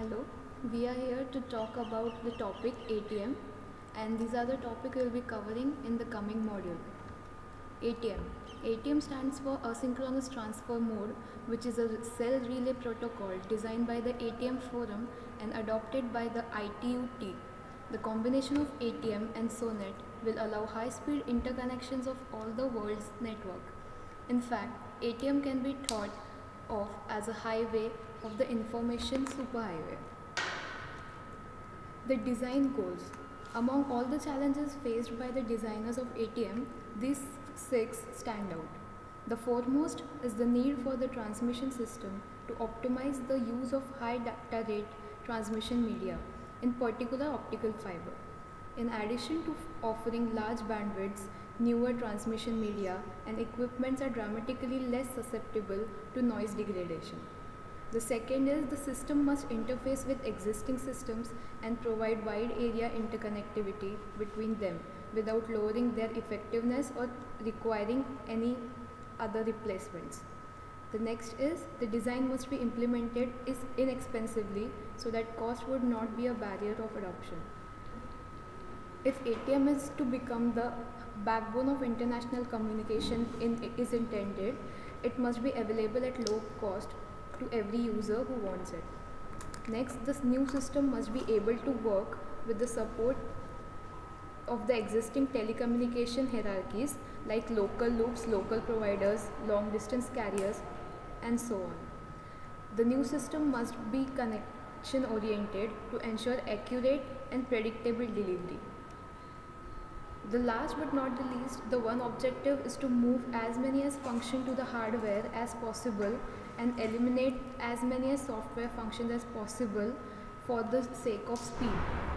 Hello, we are here to talk about the topic ATM, and these are the topic we will be covering in the coming module. ATM. ATM stands for Asynchronous Transfer Mode, which is a cell relay protocol designed by the ATM Forum and adopted by the ITU-T. The combination of ATM and SONET will allow high-speed interconnections of all the world's network. In fact, ATM can be thought of as a highway of the information superhighway. The design goals. Among all the challenges faced by the designers of ATM, these 6 stand out. The foremost is the need for the transmission system to optimize the use of high data rate transmission media, in particular optical fiber. In addition to offering large bandwidths, newer transmission media and equipments are dramatically less susceptible to noise degradation. The second is the system must interface with existing systems and provide wide area interconnectivity between them without lowering their effectiveness or requiring any other replacements. The next is the design must be implemented inexpensively so that cost would not be a barrier of adoption. If ATM is to become the backbone of international communication is intended, it must be available at low cost to every user who wants it. Next, this new system must be able to work with the support of the existing telecommunication hierarchies like local loops, local providers, long distance carriers, and so on. The new system must be connection oriented to ensure accurate and predictable delivery. The last but not the least, the one objective is to move as many as functions to the hardware as possible and eliminate as many as software functions as possible for the sake of speed.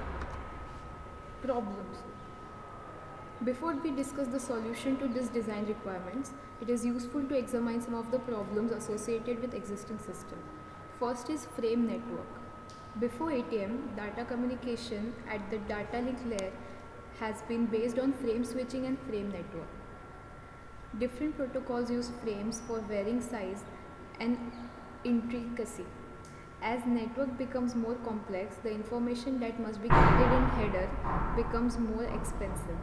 Problems. Before we discuss the solution to these design requirements, it is useful to examine some of the problems associated with existing system. First is frame network. Before ATM, data communication at the data link layer has been based on frame switching and frame network. Different protocols use frames for varying size and intricacy. As network becomes more complex, the information that must be carried in header becomes more expensive.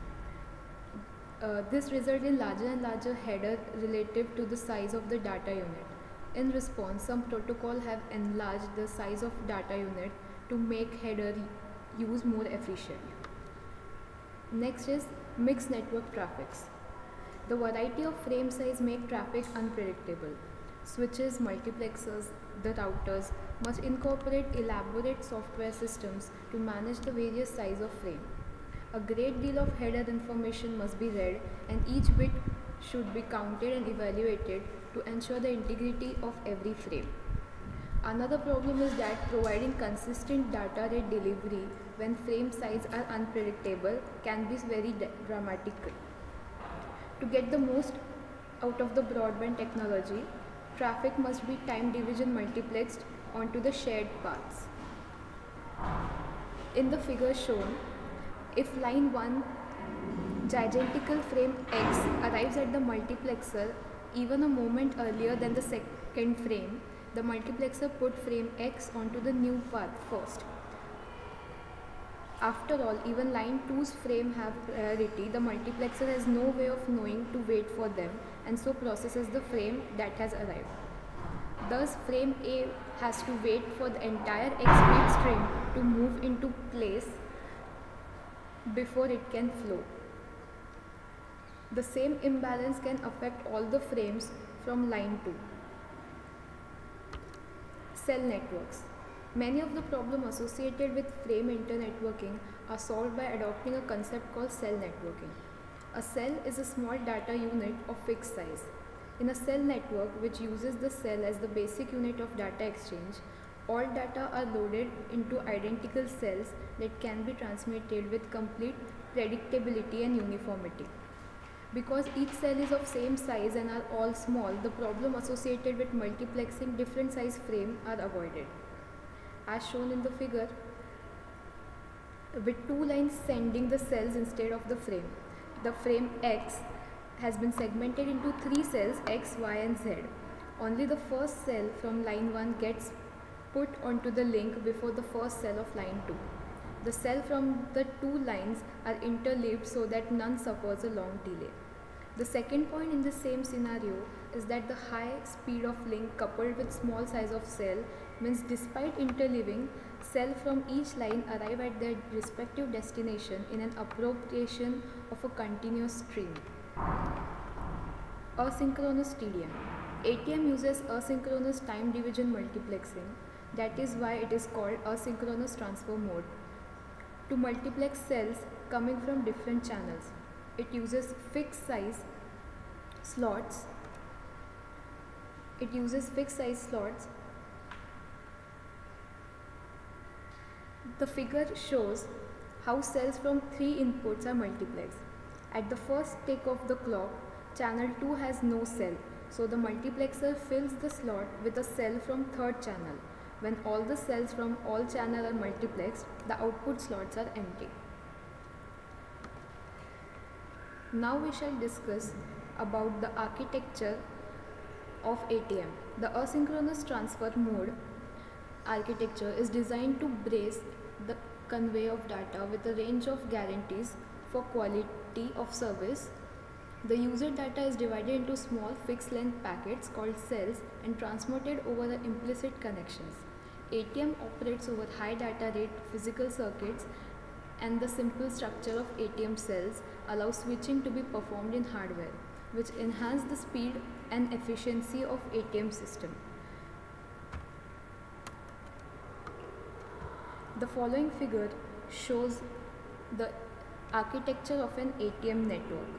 This results in larger and larger header relative to the size of the data unit. In response, some protocols have enlarged the size of data unit to make header use more efficient. Next is mixed network traffics. The variety of frame size make traffic unpredictable. Switches, multiplexers, the routers must incorporate elaborate software systems to manage the various size of frame. A great deal of header information must be read and each bit should be counted and evaluated to ensure the integrity of every frame. Another problem is that providing consistent data rate delivery when frame size are unpredictable can be very dramatic. To get the most out of the broadband technology, traffic must be time division multiplexed onto the shared paths. In the figure shown, if line 1 gigantical frame X arrives at the multiplexer even a moment earlier than the second frame, the multiplexer put frame X onto the new path first. After all, even line 2's frame have priority, the multiplexer has no way of knowing to wait for them and so processes the frame that has arrived. Thus, frame A has to wait for the entire X bit string to move into place before it can flow. The same imbalance can affect all the frames from line 2. Cell networks. Many of the problems associated with frame internetworking are solved by adopting a concept called cell networking. A cell is a small data unit of fixed size. In a cell network, which uses the cell as the basic unit of data exchange, all data are loaded into identical cells that can be transmitted with complete predictability and uniformity. Because each cell is of same size and are all small, the problem associated with multiplexing different size frame are avoided. As shown in the figure, with 2 lines sending the cells instead of the frame X has been segmented into 3 cells X, Y and Z. Only the first cell from line 1 gets put onto the link before the first cell of line 2. The cells from the two lines are interleaved so that none suffers a long delay. The second point in the same scenario is that the high speed of link coupled with small size of cell means despite interleaving, cells from each line arrive at their respective destination in an appropriation of a continuous stream. Asynchronous TDM. ATM uses asynchronous time division multiplexing. That is why it is called asynchronous transfer mode. To multiplex cells coming from different channels, it uses fixed size slots. The figure shows how cells from 3 inputs are multiplexed. At the first tick of the clock, channel 2 has no cell, so the multiplexer fills the slot with a cell from third channel. When all the cells from all channels are multiplexed, the output slots are empty. Now we shall discuss about the architecture of ATM. The asynchronous transfer mode architecture is designed to brace the convey of data with a range of guarantees for quality of service. The user data is divided into small fixed length packets called cells and transmitted over the implicit connections. ATM operates over high data rate physical circuits, and the simple structure of ATM cells allows switching to be performed in hardware, which enhance the speed and efficiency of ATM system. The following figure shows the architecture of an ATM network.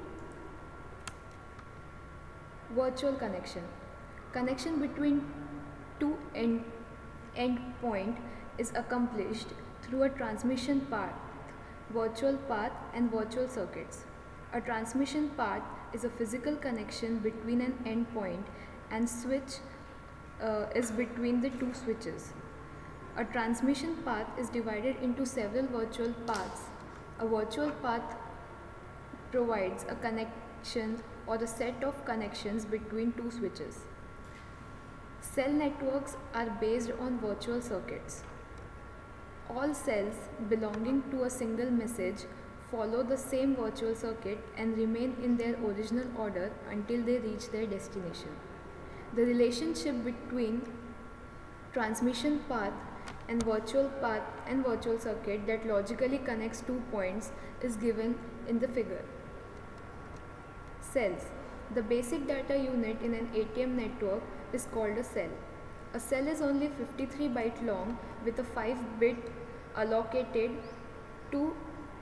Virtual connection. Connection between two endpoints is accomplished through a transmission path, virtual path, and virtual circuits. A transmission path is a physical connection between an endpoint, and switch is between the two switches. A transmission path is divided into several virtual paths. A virtual path provides a connection or a set of connections between two switches. Cell networks are based on virtual circuits. All cells belonging to a single message follow the same virtual circuit and remain in their original order until they reach their destination. The relationship between transmission path and virtual circuit that logically connects 2 points is given in the figure. Cells. The basic data unit in an ATM network is called a cell. A cell is only 53 bytes long with a 5-bit allocated to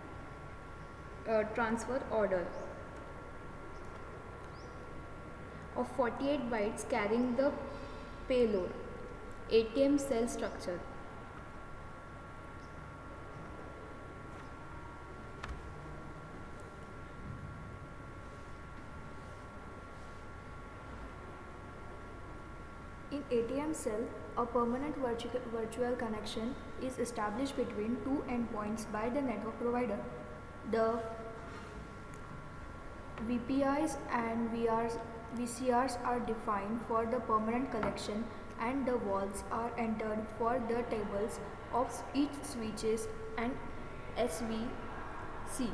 transfer order of 48 bytes carrying the payload. ATM cell structure. In ATM cell, a permanent virtual connection is established between two endpoints by the network provider. The VPIs and VCRs are defined for the permanent connection, and the values are entered for the tables of each switches and SVC.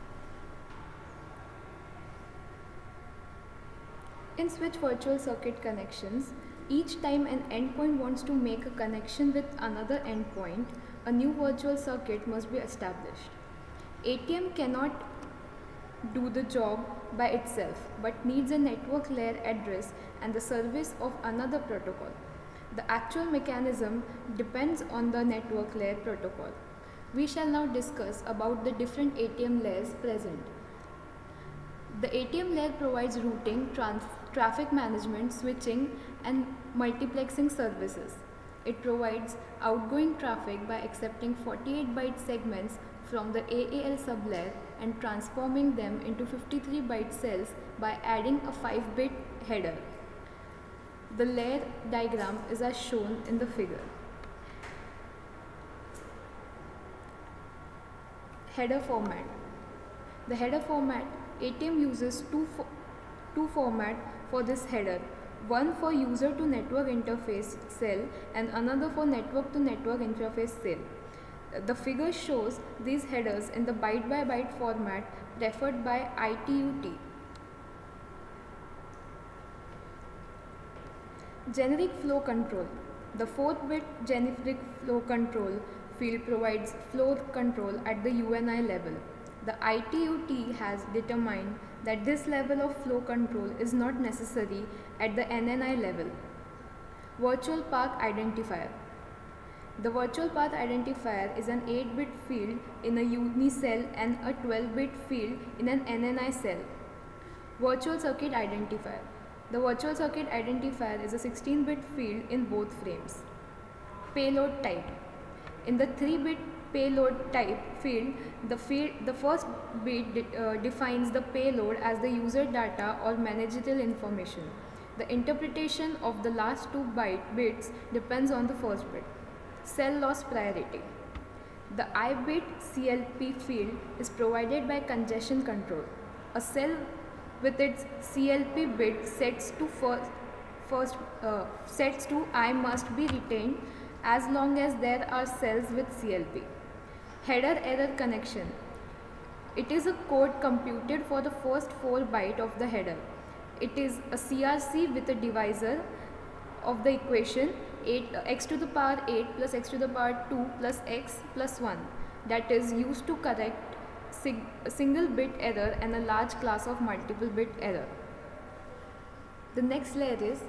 In switch virtual circuit connections, each time an endpoint wants to make a connection with another endpoint, a new virtual circuit must be established. ATM cannot do the job by itself, but needs a network layer address and the service of another protocol. The actual mechanism depends on the network layer protocol. We shall now discuss about the different ATM layers present. The ATM layer provides routing, traffic management, switching, and multiplexing services. It provides outgoing traffic by accepting 48-byte segments from the AAL sublayer and transforming them into 53-byte cells by adding a 5-bit header. The layer diagram is as shown in the figure. Header format. The header format, ATM uses two format for this header. one for user to network interface cell and another for network to network interface cell. The figure shows these headers in the byte by byte format preferred by ITU-T. Generic flow control. The 4-bit generic flow control field provides flow control at the UNI level. The ITU-T has determined that this level of flow control is not necessary at the NNI level. Virtual path identifier. The virtual path identifier is an 8-bit field in a UNI cell and a 12-bit field in an NNI cell. Virtual circuit identifier. The virtual circuit identifier is a 16-bit field in both frames. Payload type. In the 3-bit payload type field, the first bit defines the payload as the user data or managerial information. The interpretation of the last 2 bits depends on the first bit. Cell loss priority. The I-bit CLP field is provided by congestion control. A cell with its CLP bit sets to I must be retained as long as there are cells with CLP. Header error connection. It is a code computed for the first 4 bytes of the header. It is a CRC with a divisor of the equation x to the power 8 plus x to the power 2 plus x plus 1 that is used to correct a single bit error and a large class of multiple bit error. The next layer is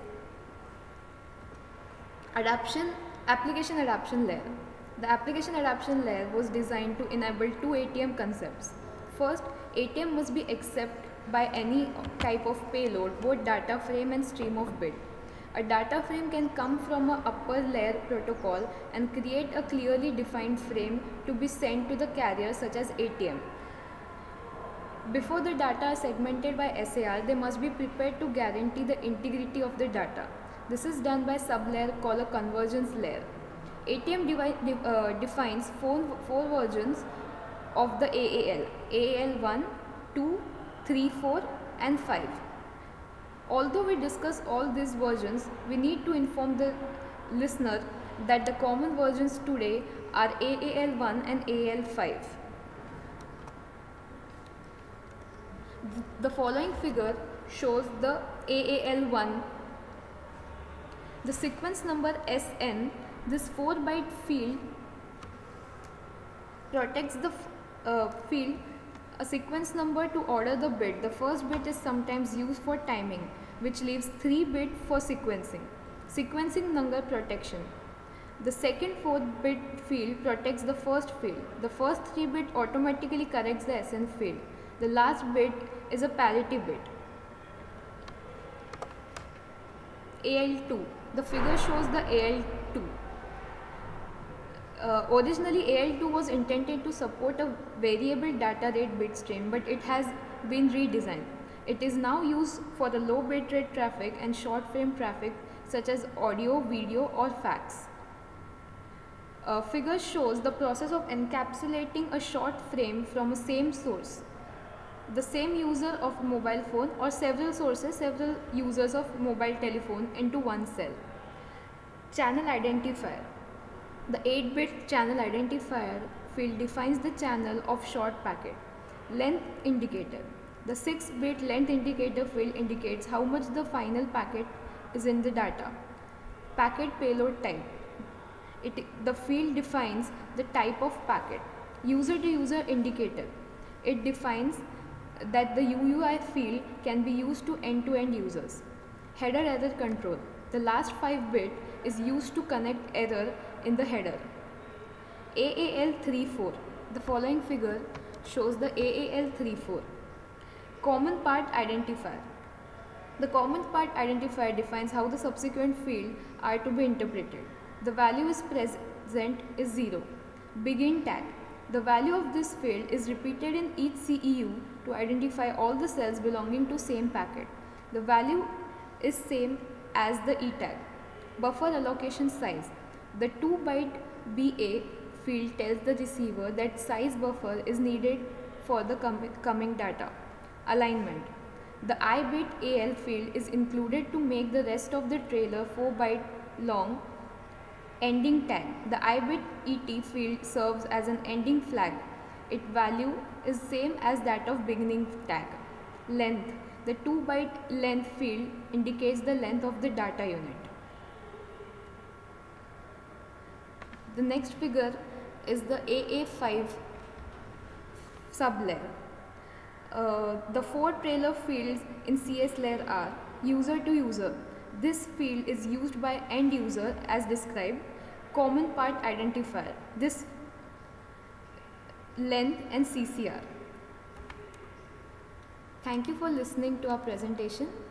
application adaptation layer. The application adaptation layer was designed to enable 2 ATM concepts. First, ATM must be accepted by any type of payload, both data frame and stream of bit. A data frame can come from an upper layer protocol and create a clearly defined frame to be sent to the carrier such as ATM. Before the data are segmented by SAR, they must be prepared to guarantee the integrity of the data. This is done by sublayer called a convergence layer. ATM defines four versions of the AAL, AAL 1, 2, 3, 4 and 5. Although we discuss all these versions, we need to inform the listener that the common versions today are AAL1 and AAL5. The following figure shows the AAL1. The sequence number SN, this 4-byte field protects the field a sequence number to order the bit. The first bit is sometimes used for timing, which leaves 3 bits for sequencing. Sequencing number protection. The second 4-bit field protects the first field. The first 3 bit automatically corrects the SN field. The last bit is a parity bit. AL2. The figure shows the AL2. Originally AL2 was intended to support a variable data rate bit stream, but it has been redesigned. It is now used for the low bit rate traffic and short frame traffic such as audio, video or fax. Figure shows the process of encapsulating a short frame from a same source. The same user of mobile phone or several sources, several users of mobile telephone into one cell. Channel identifier. The 8-bit channel identifier field defines the channel of short packet. Length indicator. The 6-bit length indicator field indicates how much the final packet is in the data. Packet payload type. The field defines the type of packet. User-to-user indicator. It defines that the UUI field can be used to end-to-end users. Header error control. The last 5 bit is used to connect error in the header. AAL34. The following figure shows the AAL34. Common part identifier. The common part identifier defines how the subsequent fields are to be interpreted. The value is present is 0. Begin tag. The value of this field is repeated in each CEU to identify all the cells belonging to same packet. The value is same as the E tag. Buffer allocation size. The 2-byte BA field tells the receiver that size buffer is needed for the coming data. Alignment. The I-bit AL field is included to make the rest of the trailer 4 byte long ending tag. The I-bit ET field serves as an ending flag. Its value is same as that of beginning tag. Length. The 2 byte length field indicates the length of the data unit. The next figure is the AA5 sublayer. The 4 trailer fields in CS layer are user to user. This field is used by end user as described. Common part identifier. This length and CCR. Thank you for listening to our presentation.